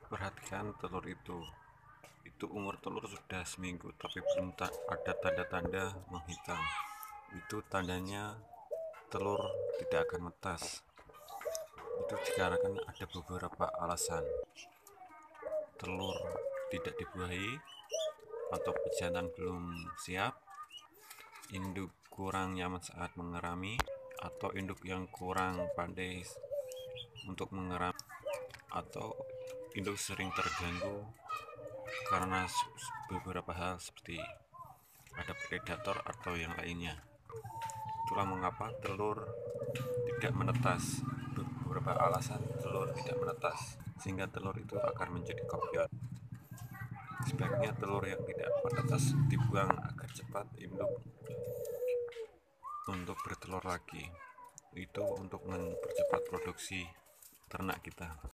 Perhatikan telur itu umur telur sudah seminggu tapi belum ada tanda-tanda menghitam. Itu tandanya telur tidak akan menetas. Itu dikarenakan ada beberapa alasan. Telur tidak dibuahi atau pejantan belum siap, induk kurang nyaman saat mengerami, atau induk yang kurang pandai untuk mengerami, atau induk sering terganggu karena beberapa hal seperti ada predator atau yang lainnya. Itulah mengapa telur tidak menetas. Beberapa alasan telur tidak menetas sehingga telur itu akan menjadi kopior. Sebaiknya telur yang tidak menetas dibuang agar cepat induk untuk bertelur lagi. Itu untuk mempercepat produksi ternak kita.